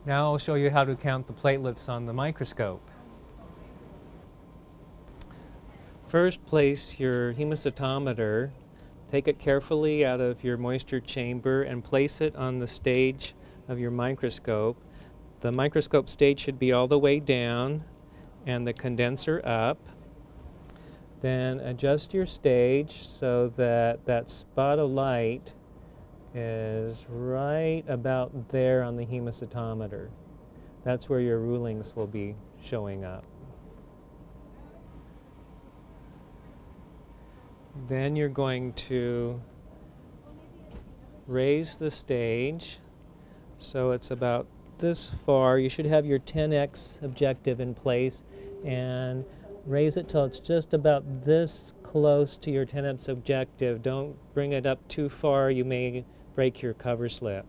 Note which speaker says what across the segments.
Speaker 1: Now I'll show you how to count the platelets on the microscope. First, place your hemocytometer, take it carefully out of your moisture chamber and place it on the stage of your microscope. The microscope stage should be all the way down and the condenser up. Then adjust your stage so that that spot of light is right about there on the hemocytometer. That's where your rulings will be showing up. Then you're going to raise the stage so it's about this far. You should have your 10x objective in place and raise it till it's just about this close to your 10x objective. Don't bring it up too far. You may break your cover slip.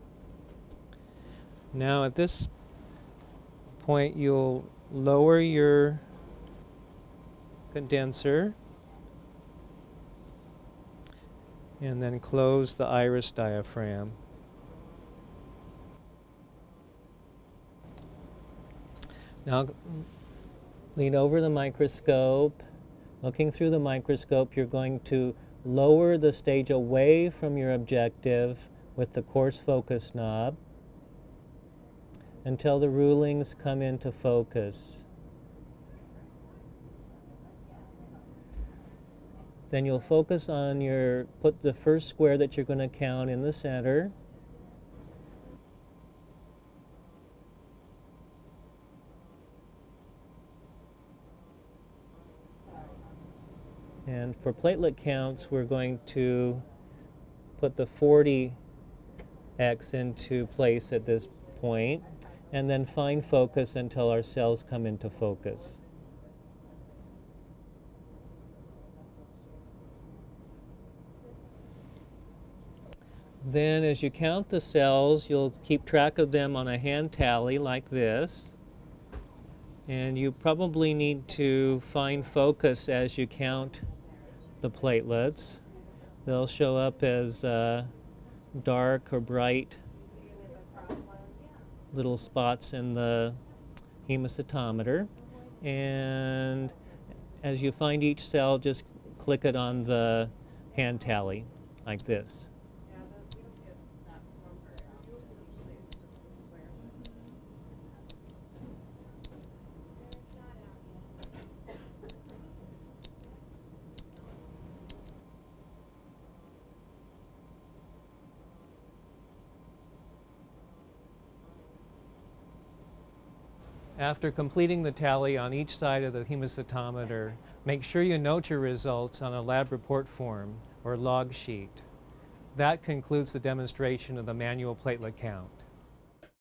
Speaker 1: Now at this point you'll lower your condenser and then close the iris diaphragm. Now lean over the microscope. Looking through the microscope, you're going to lower the stage away from your objective with the coarse focus knob until the rulings come into focus. Then you'll focus on put the first square that you're going to count in the center. And for platelet counts, we're going to put the 40x into place at this point, and then fine focus until our cells come into focus. Then as you count the cells, you'll keep track of them on a hand tally like this. And you probably need to fine focus as you count the platelets. They'll show up as dark or bright little spots in the hemocytometer. And as you find each cell, just click it on the hand tally like this. After completing the tally on each side of the hemocytometer, make sure you note your results on a lab report form or log sheet. That concludes the demonstration of the manual platelet count.